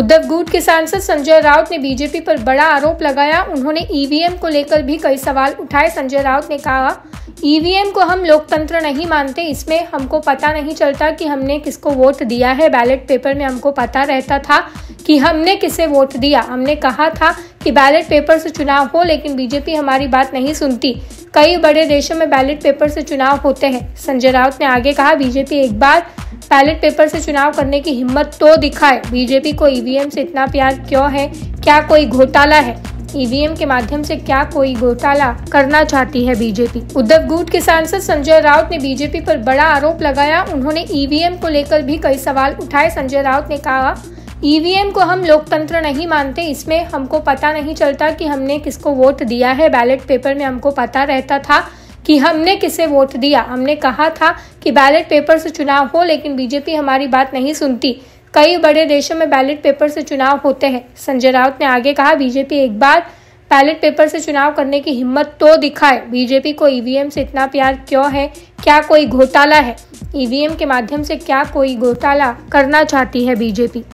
उद्धव गुट के सांसद संजय राउत ने बीजेपी पर बड़ा आरोप लगाया। उन्होंने ईवीएम को लेकर भी कई सवाल उठाए। संजय राउत ने कहा, ईवीएम को हम लोकतंत्र नहीं मानते, इसमें हमको पता नहीं चलता कि हमने किसको वोट दिया है। बैलेट पेपर में हमको पता रहता था कि हमने किसे वोट दिया। हमने कहा था कि बैलेट पेपर से चुनाव हो, लेकिन बीजेपी हमारी बात नहीं सुनती। कई बड़े देशों में बैलेट पेपर से चुनाव होते हैं। संजय राउत ने आगे कहा, बीजेपी एक बार बैलेट पेपर से चुनाव करने की हिम्मत तो दिखाए। बीजेपी को ईवीएम से इतना प्यार क्यों है? क्या कोई घोटाला है? ईवीएम के माध्यम से क्या कोई घोटाला करना चाहती है बीजेपी? उद्धव गुट के सांसद संजय राउत ने बीजेपी पर बड़ा आरोप लगाया। उन्होंने ईवीएम को लेकर भी कई सवाल उठाए। संजय राउत ने कहा, ईवीएम को हम लोकतंत्र नहीं मानते, इसमें हमको पता नहीं चलता कि हमने किसको वोट दिया है। बैलेट पेपर में हमको पता रहता था कि हमने किसे वोट दिया। हमने कहा था कि बैलेट पेपर से चुनाव हो, लेकिन बीजेपी हमारी बात नहीं सुनती। कई बड़े देशों में बैलेट पेपर से चुनाव होते हैं। संजय राउत ने आगे कहा, बीजेपी एक बार बैलेट पेपर से चुनाव करने की हिम्मत तो दिखाए। बीजेपी को ईवीएम से इतना प्यार क्यों है? क्या कोई घोटाला है? ईवीएम के माध्यम से क्या कोई घोटाला करना चाहती है बीजेपी?